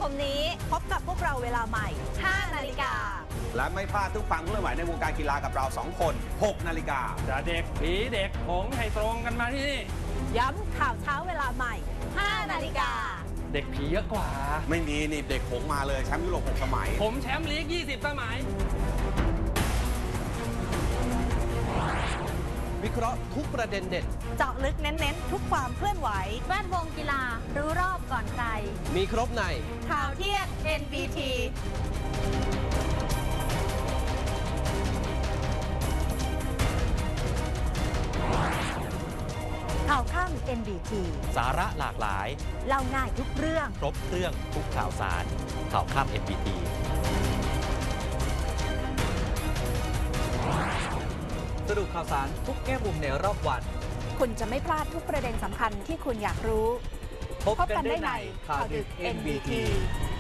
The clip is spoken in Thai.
มนี้พบกับพวกเราเวลาใหม่ 5 นาฬิกาและไม่พลาดทุกความเคลื่อนไหวในวงการกีฬากับเรา2 คน 6 นาฬิกาจะเด็กผีเด็กหงให้ตรงกันมาที่นี่ย้ำข่าวเช้าเวลาใหม่ 5 นาฬิกาเด็กผีเยอะกว่าไม่มีนี่เด็กหงมาเลยแชมป์ยุโรป6 สมัยผมแชมป์ลีก20 สมัยวิเคราะห์ทุกประเด็นเด่นเจาะลึกเน้นๆทุกความเคลื่อนไหวแวดวงกีฬารู้รอบก่อนใครมีครบในข่าวเที่ยง NBT ข่าวค่ำ NBT สาระหลากหลายเล่าง่ายทุกเรื่องครบเครื่องทุกข่าวสารข่าวค่ำ NBT สรุปข่าวสารทุกแง่มุมในรอบวันคุณจะไม่พลาดทุกประเด็นสำคัญที่คุณอยากรู้พบกันได้ในข่าวดึก NBT